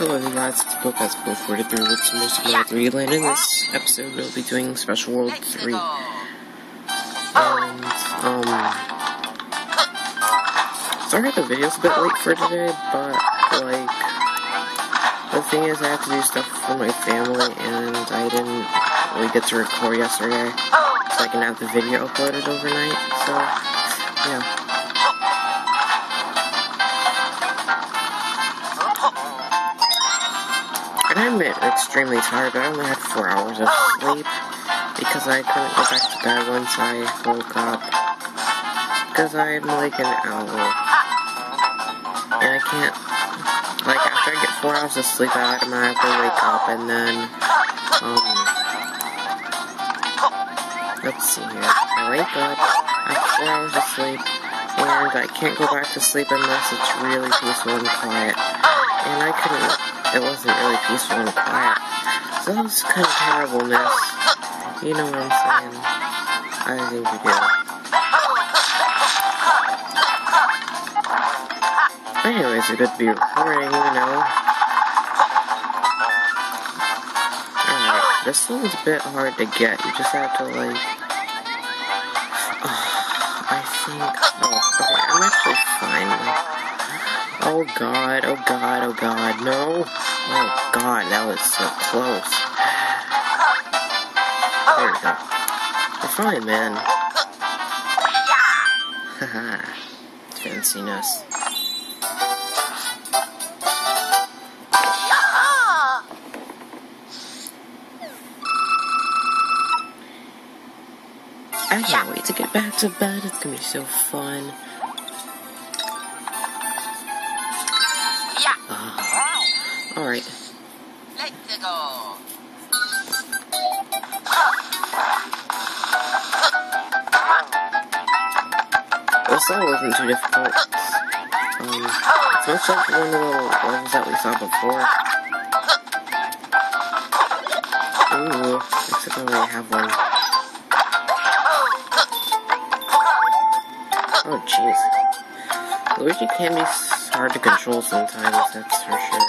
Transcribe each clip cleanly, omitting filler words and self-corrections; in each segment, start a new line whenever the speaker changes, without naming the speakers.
Hello guys, it's Bocaspo 43 with some more Super 3 Land. In this episode, we'll be doing Special World 3. And, sorry the video's a bit late for today, but, like, the thing is I have to do stuff for my family, and I didn't really get to record yesterday, so I can have the video uploaded overnight, so, yeah. And I'm extremely tired, but I only had 4 hours of sleep because I couldn't go back to bed once I woke up. Because I'm like an owl. And I can't, like, after I get 4 hours of sleep, I automatically wake up and then, let's see here. I wake up, I have 4 hours of sleep, and I can't go back to sleep unless it's really peaceful and quiet. And I couldn't. It wasn't really peaceful and quiet. So that was kind of terribleness. You know what I'm saying? I think you do. Anyways, it could be recording, you know. Alright, this one's a bit hard to get. You just have to, like... I think... Oh, okay, I'm actually fine. Oh god, oh god, oh god, no! Oh god, that was so close. There we go. We're fine, man. Haha. Fanciness. I can't wait to get back to bed. It's gonna be so fun. Alright.
Let's go.
This level wasn't too difficult. It's much like one of the levels that we saw before. Ooh, except I already have one. Oh, jeez. Luigi can be hard to control sometimes, that's for sure.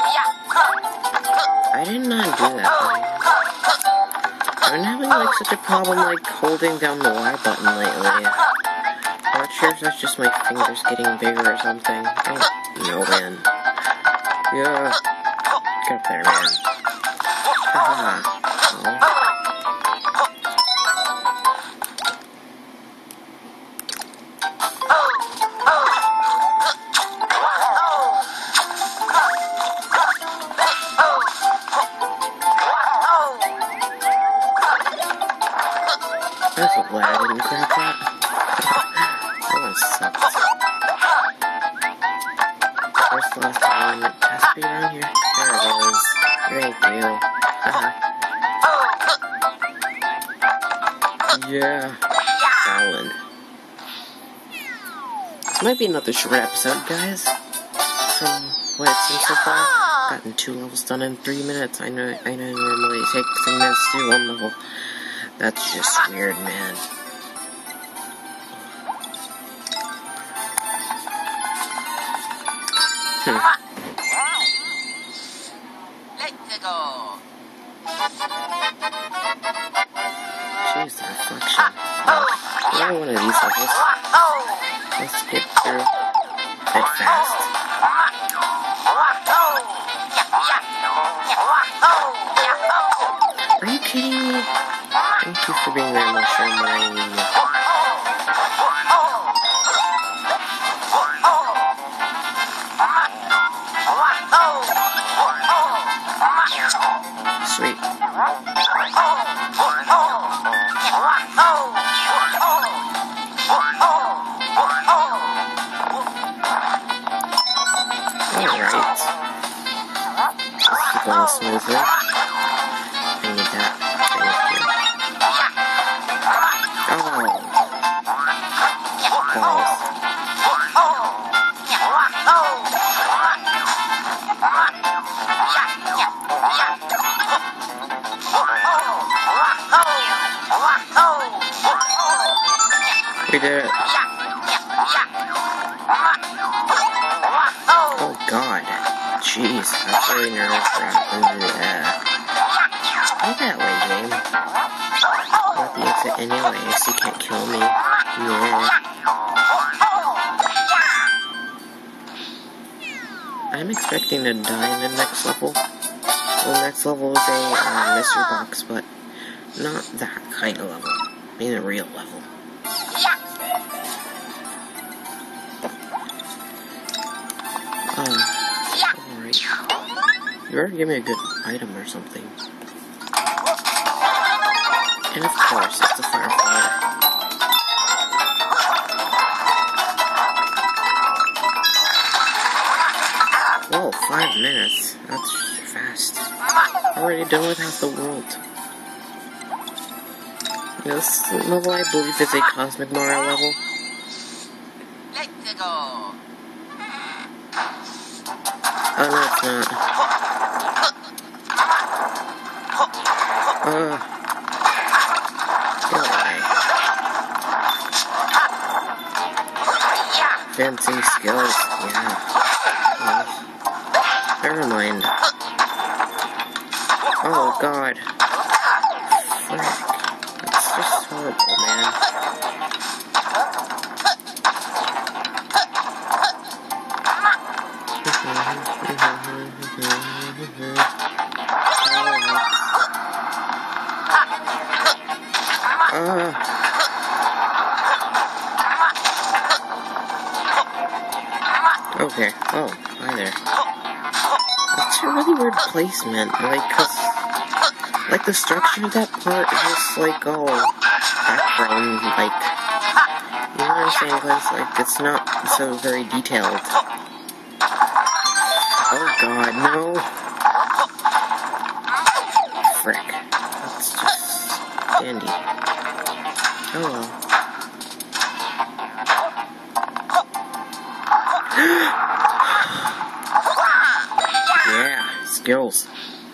I did not do that thing. I've been having, like, such a problem, like, holding down the Y button lately. I'm not sure if that's just my fingers getting bigger or something. I don't know, man. Yeah. Get up there, man. Haha. Oh. I'm so glad I didn't grab that. That one sucked. Where's the last one? It has to be around here. There it is. Thank you. Yeah. That one. This might be another short episode, guys. From what it seems so far. Gotten 2 levels done in 3 minutes. I know normally it takes 3 minutes to do 1 level. That's just weird, man.
Let's go.
Jeez, the reflection. Another one of these levels. Let's get through it fast. Are you kidding me? Thank you for being there, Mushroom. Sweet. Alright. Let's keep going smoothly. I need that. Thank you. We did it. Oh god. jeez, that's really nerve-wracking. Yeah. Go that way, game. Not the exit anyway, so you can't kill me. Yeah. I'm expecting to die in the next level. Well, the next level is a mystery box, but not that kind of level. I mean, a real level. Alright. You better give me a good item or something. And of course, it's the Firefly. Whoa, 5 minutes. That's fast. Already done with half the world. This level, I believe, is a Cosmic Mario level.
Let's go.
Oh, no, it's not. Go away. Fancy skills, yeah. Never mind. Oh, God. Frick. That's just horrible, man. Okay. Oh, hi there. That's a really weird placement. Like the structure of that part is just like all background, like, you know what I'm saying? Cause like it's not so very detailed. Oh God, no! Frick. That's just dandy. Oh well. Yeah, skills.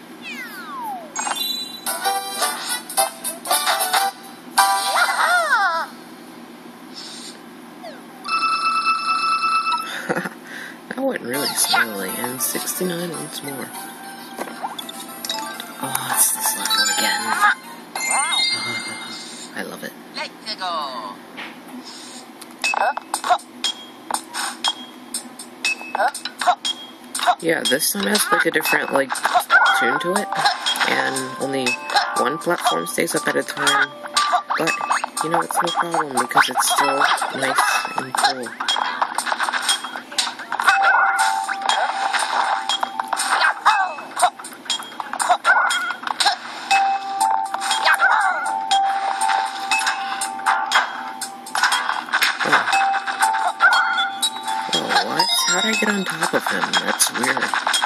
That went really smoothly, and 69 once more. Oh, it's this level again. I love it.
Let's go.
Yeah, this one has like a different like tune to it, and only one platform stays up at a time. But you know, it's no problem because it's still nice and cool. How'd I get on top of him? That's weird.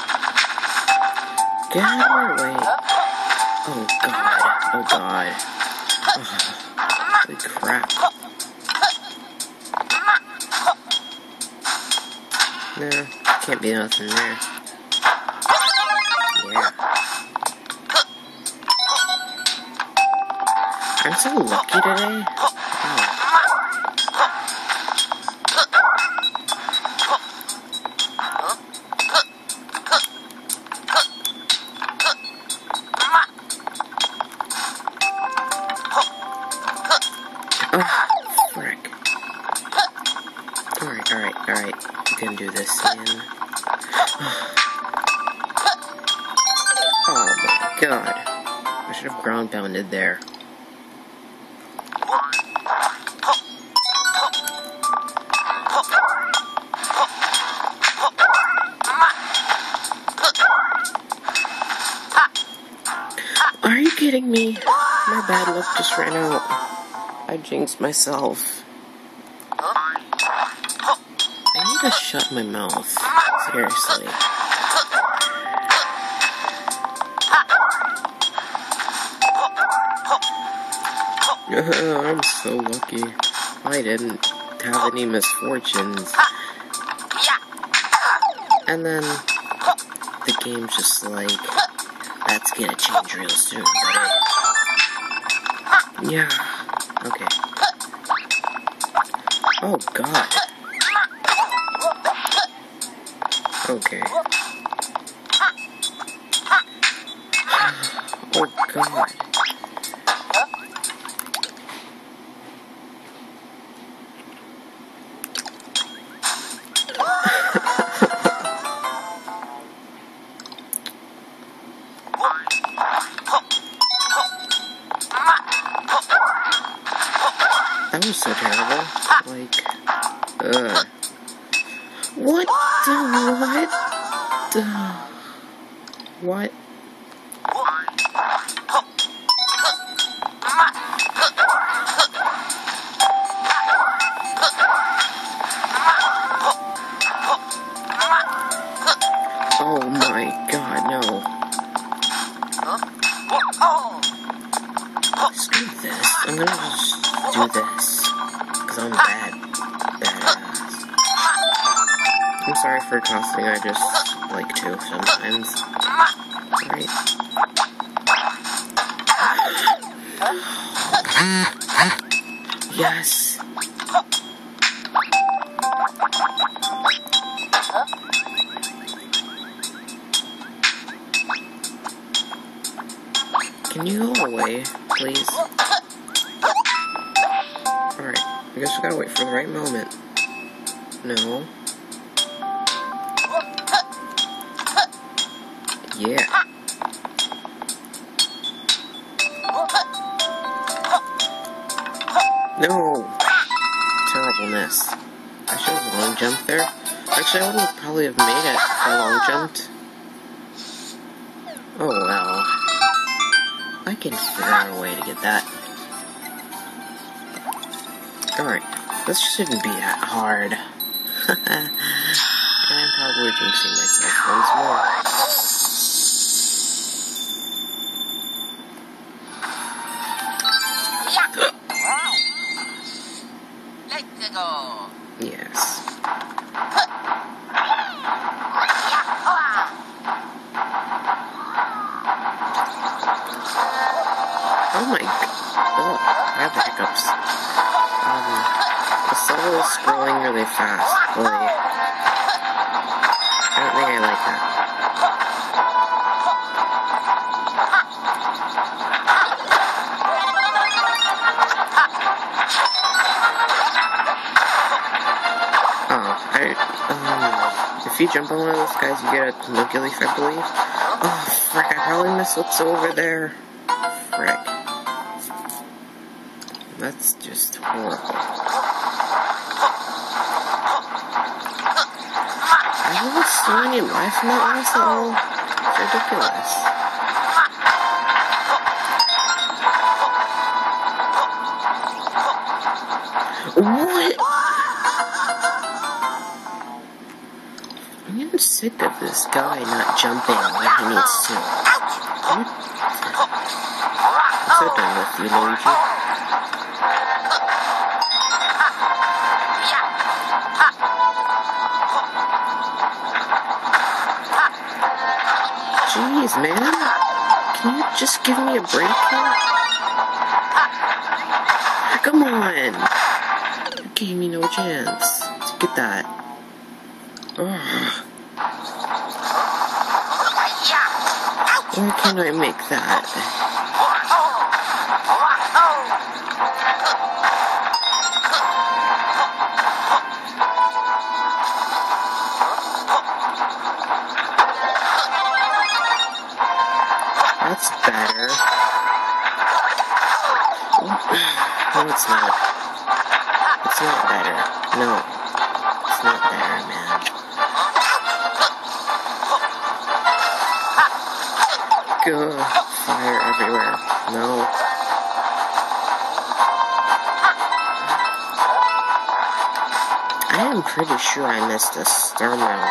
Get out of my way. Oh God. Oh God. Oh, holy crap. Nah, can't be nothing there. Yeah. I'm so lucky today. Wow. Frick. Alright. You can do this, man. Oh my God. I should have ground pounded there. Are you kidding me? My bad luck just ran out. I jinxed myself. I need to shut my mouth. Seriously. I'm so lucky. I didn't have any misfortunes. And then the game's just like, that's gonna change real soon, buddy. Yeah. Okay. Oh God. Okay. Oh god. That was so terrible. Like, what the what? Oh my god, no. Screw this. I'm gonna just do this. Because I'm badass. I'm sorry for cussing, I just like to sometimes. Right? Yes! Can you go away, please? Alright, I guess we gotta wait for the right moment. No. Yeah. No! Terribleness. I should have long jumped there. Actually, I would probably have made it if I long jumped. Oh well. I can figure out a way to get that. Alright, this shouldn't be that hard. And I'm probably jinxing myself once more.
Let's go.
Yes. Oh my god. Oh, I have the hiccups. The level is scrolling really fast. Really. I don't think I like that. If you jump on one of those guys, you get a Nuki Leaf, I believe. Oh, frick, I probably missed what's over there. Frick. That's just horrible. I haven't seen any life from that last level. It's ridiculous. What? I'm getting sick of this guy not jumping when he needs to. I'm so done with you, Luigi. Jeez, man. Can you just give me a break here? Come on. You gave me no chance to get that. Ugh. Why can't I make that? That's better. No, it's not. It's not better. No. It's not better, man. Ugh, fire everywhere. No. I am pretty sure I missed a Sturmo.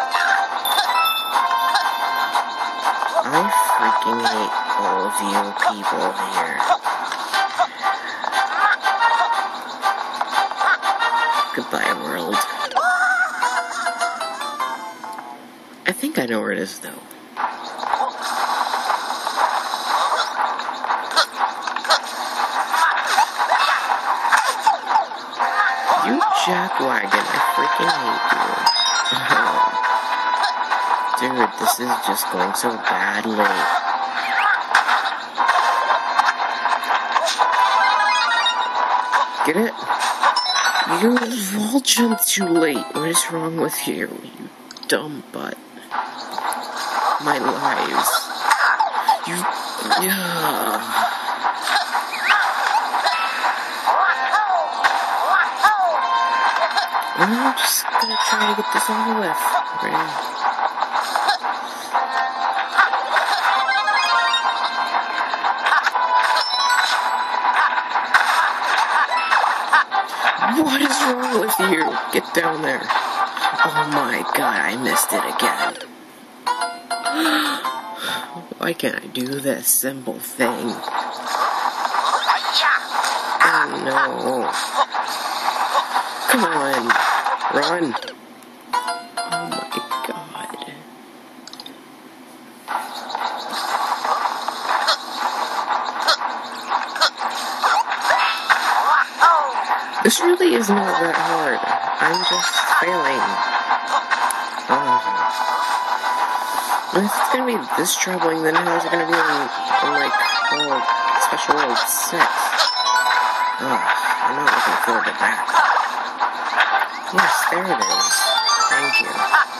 I freaking hate all of you people here. Goodbye, world. I think I know where it is, though. You jackwagon, I freaking hate you. Dude, this is just going so badly. Get it? You all jumped too late. What is wrong with you, you dumb butt? My lives. You... I'm just gonna try to get this over with. Right? What is wrong with you? Get down there. Oh my god, I missed it again. Why can't I do this simple thing? Oh no. Come on. Run. Oh my god. This really is not that hard. I'm just failing. If it's gonna be this troubling, then how is it gonna be in like, Special World 6? I'm not looking forward to that. Yes, there it is. Thank you.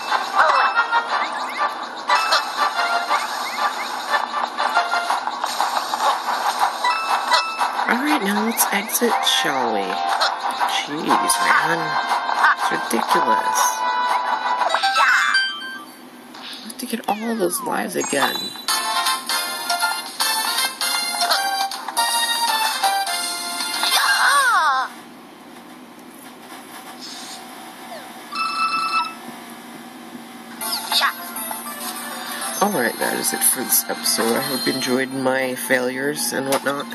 Alright, now let's exit, shall we? Jeez, man. It's ridiculous. I have to get all of those lives again. Alright, that is it for this episode. I hope you enjoyed my failures and whatnot.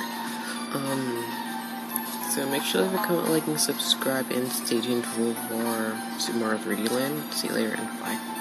So make sure to leave a comment, like, and subscribe, and stay tuned for more Super Mario 3D Land. See you later, and bye.